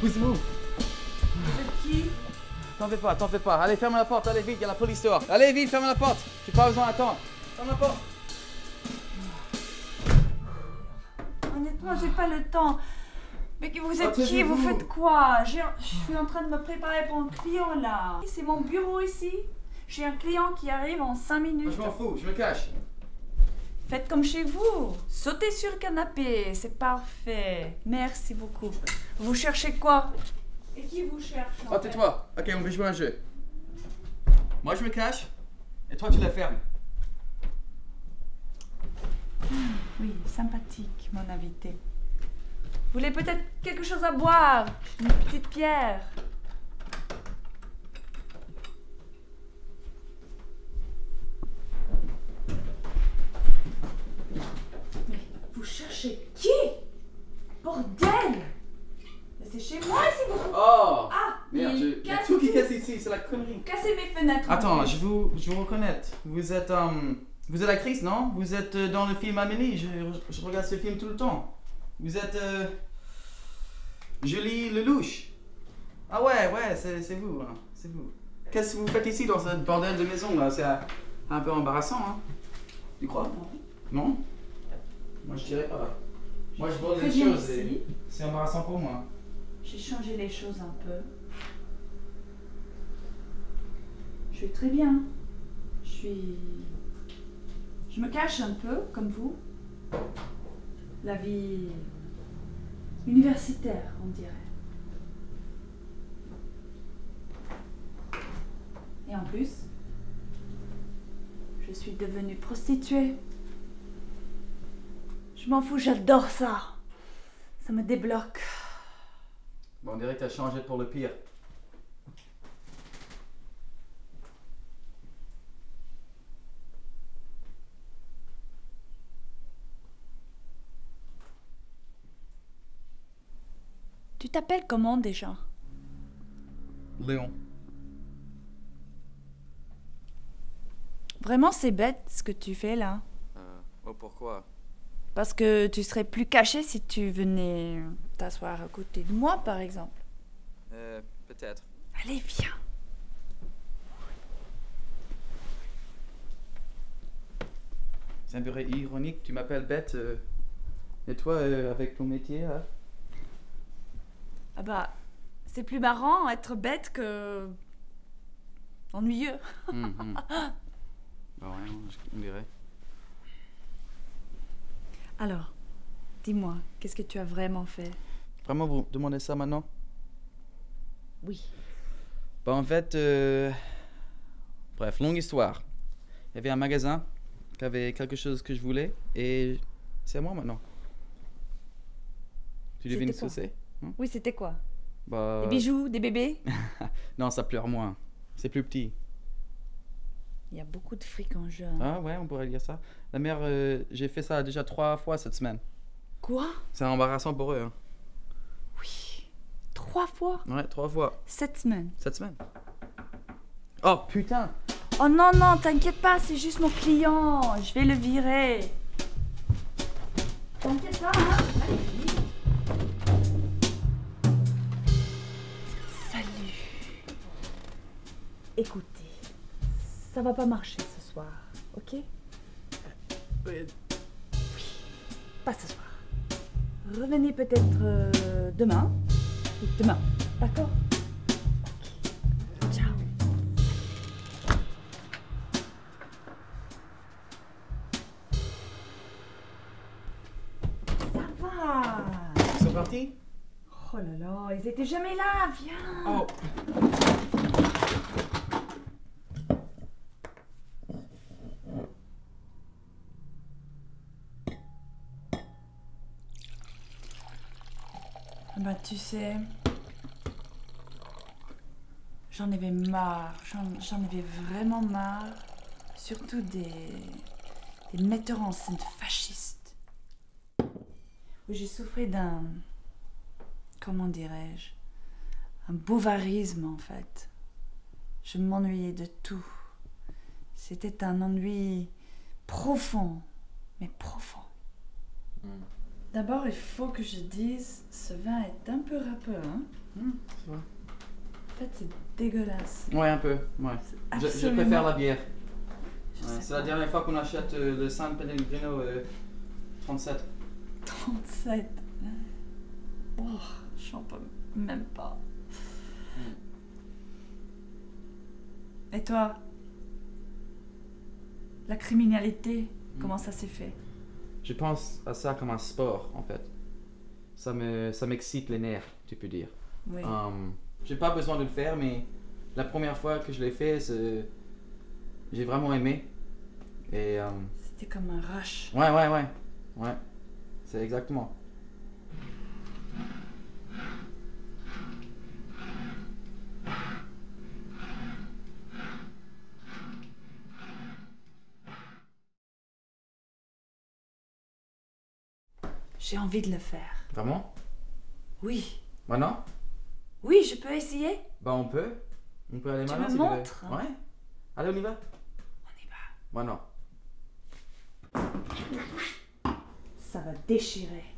Pousse-vous. Vous êtes qui? T'en fais pas. Allez, ferme la porte, allez vite, il y a la police dehors. Allez vite, ferme la porte. J'ai pas besoin d'attendre. Ferme la porte. Honnêtement, j'ai pas le temps. Mais vous êtes qui? Vous taisez-vous. faites quoi? Je suis en train de me préparer pour un client là. C'est mon bureau ici. J'ai un client qui arrive en 5 minutes. Je m'en fous, je me cache. Faites comme chez vous. Sautez sur le canapé, c'est parfait. Merci beaucoup. Vous cherchez quoi? Et qui vous cherche? Oh, tais-toi. Ok, on va jouer à un jeu. Moi, je me cache. Et toi, tu la fermes. Oui, sympathique, mon invité. Vous voulez peut-être quelque chose à boire? Une petite pierre? Mais vous cherchez qui? Bordel! Mais c'est chez moi ici, vous... Oh Ah! merde, il il y a casse tout qui casse ici, c'est la connerie. Cassez mes fenêtres. Attends, je vous reconnais. Vous êtes actrice, non? Vous êtes dans le film Amélie, je regarde ce film tout le temps. Vous êtes Julie Lelouch. Ah ouais, c'est vous, hein, c'est vous. Qu'est-ce que vous faites ici dans ce bordel de maison là? C'est un peu embarrassant, hein? Tu crois? Non? Moi je dirais pas. Moi je vois Très des bien choses ici. et c'est embarrassant pour moi. J'ai changé les choses un peu. Je suis très bien. Je me cache un peu, comme vous. La vie universitaire, on dirait. Et en plus, je suis devenue prostituée. Je m'en fous, j'adore ça. Ça me débloque. Bon, on dirait que t'as changé pour le pire. Tu t'appelles comment déjà? Léon. Vraiment, c'est bête ce que tu fais là. Oh, pourquoi? Parce que tu serais plus caché si tu venais t'asseoir à côté de moi, par exemple. Peut-être. Allez, viens. C'est un peu ironique, tu m'appelles bête. Et toi, avec ton métier, hein? Ah bah, c'est plus marrant être bête que... ennuyeux. Bah ouais, on dirait. Alors, dis-moi, qu'est-ce que tu as vraiment fait? Vraiment, vous demandez ça maintenant? Oui. Bah en fait, bref, longue histoire. Il y avait un magasin qui avait quelque chose que je voulais et c'est à moi maintenant. Tu devines ce que c'est? Oui, c'était quoi? Bah... Des bijoux, des bébés? Non, ça pleure moins. C'est plus petit. Il y a beaucoup de fric en jeu. Hein. Ah ouais, on pourrait dire ça. La mère, j'ai fait ça déjà 3 fois cette semaine. Quoi? C'est embarrassant pour eux. Hein. Oui. 3 fois? Ouais, 3 fois. Cette semaine. Cette semaine. Oh putain! Oh non, non, t'inquiète pas, c'est juste mon client. Je vais le virer. T'inquiète pas, hein? Allez, salut. Écoutez, ça va pas marcher ce soir, ok? Oui, pas ce soir. Revenez peut-être demain. Oui, demain, d'accord? Ok. Ciao. Ça va. Ils sont partis? Oh là là, ils étaient jamais là, viens. Oh! Bah tu sais, j'en avais marre, j'en avais vraiment marre, surtout des metteurs en scène fascistes. Oui, j'ai souffert d'un, comment dirais-je, un bouvarisme en fait. Je m'ennuyais de tout. C'était un ennui profond, mais profond. D'abord, il faut que je dise, ce vin est un peu râpeux, hein? C'est vrai. En fait, c'est dégueulasse. Ouais, un peu, ouais. Je Absolument. préfère la bière. Je Ouais, sais c'est la pas. dernière fois qu'on achète le San Pellegrino 37. 37. Oh, j'en peux même pas. Et toi? La criminalité, comment ça s'est fait? Je pense à ça comme un sport, en fait. Ça m'excite les nerfs, tu peux dire. Oui. J'ai pas besoin de le faire, mais la première fois que je l'ai fait, j'ai vraiment aimé. Et C'était comme un rush. ouais, c'est exactement. J'ai envie de le faire. Vraiment? Oui. Maintenant? Oui, je peux essayer? Bah on peut aller Tu maintenant me si montres? tu veux. Ouais. Allez, on y va. On y va. Maintenant. Ça va déchirer.